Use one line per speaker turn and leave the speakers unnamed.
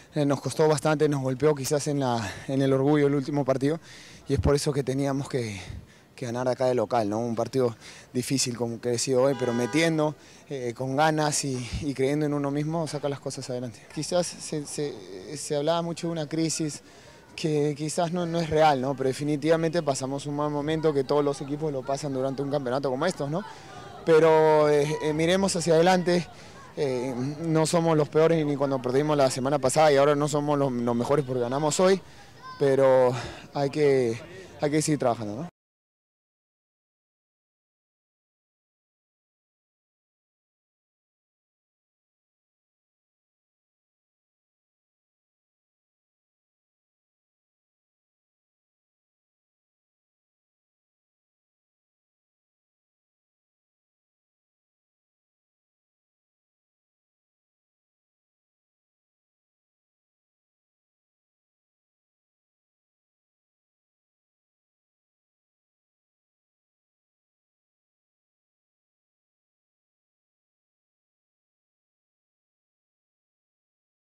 nos costó bastante, nos golpeó quizás en el orgullo el último partido y es por eso que teníamos que ganar de acá de local, ¿no? Un partido difícil como que ha sido hoy, pero metiendo, con ganas y creyendo en uno mismo, saca las cosas adelante. Quizás se hablaba mucho de una crisis que quizás no es real, ¿no? Pero definitivamente pasamos un mal momento que todos los equipos lo pasan durante un campeonato como estos, ¿no? Pero miremos hacia adelante. No somos los peores ni cuando perdimos la semana pasada y ahora no somos los mejores porque ganamos hoy, pero hay que seguir trabajando, ¿no?